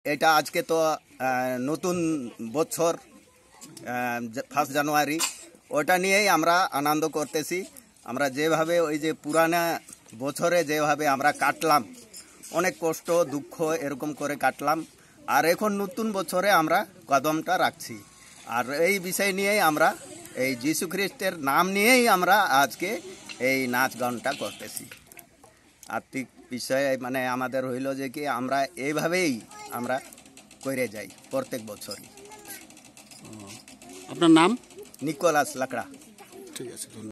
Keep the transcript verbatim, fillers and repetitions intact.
এটা আজকে তো আহ, নতুন বছর, ফার্স্ট জানুয়ারি, ওটা নিয়েই আমরা আনন্দ করতেছি। আমরা যেভাবে ওই যে পুরানা বছরে যেভাবে আমরা কাটলাম, অনেক কষ্ট দুঃখ এরকম করে কাটলাম, আর এখন নতুন বছরে আমরা কদমটা রাখছি। আর এই বিষয় নিয়েই আমরা এই যীশু খ্রিস্টের নাম নিয়েই আমরা আজকে এই নাচ গানটা করতেছি। আর্থিক বিষয়ে মানে আমাদের হইল যে কি আমরা এইভাবেই আমরা করে যাই প্রত্যেক বছরই। আপনার নাম? নিকোলাস লাকড়া। ঠিক আছে।